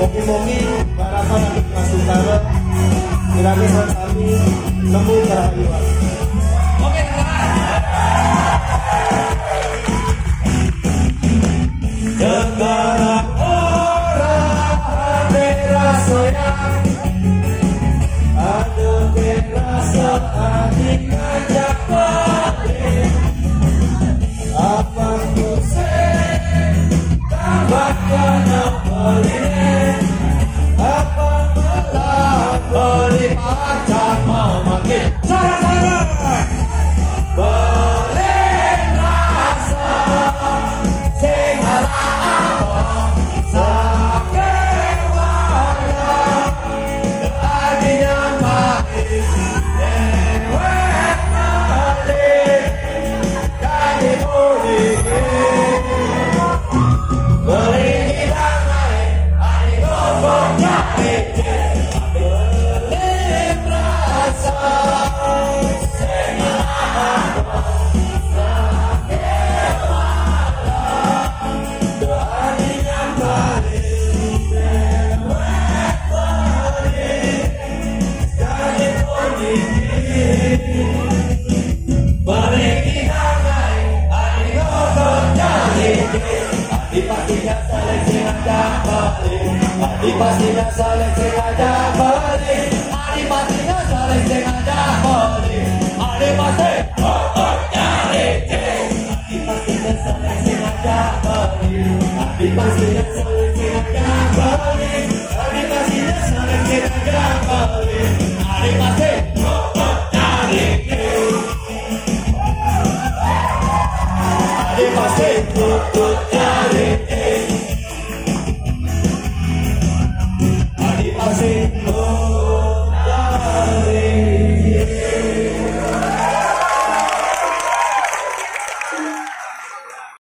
Mogi-mogi barapan untuk Mas Utara kira-kira kami nemu kerahian. Oke, sekarang orang ada rasanya, ada berasa hati ngajak balik. Apa kusen tambahkan apa ini, apa malah beli pacar mau makin cara-cara boleh rasa sing harap sakit warna tadinya manis dewek balik jadi boleh beli dangai ani gobok nyari boleh rasa sing harap pastinya seleksi ngajak balik, pastinya seleksi ngajak balik, pastinya seleksi ngajak balik, pasti nyari pastinya seleksi ngajak balik, pastinya seleksi ngajak balik, pastinya seleksi ngajak balik, pasti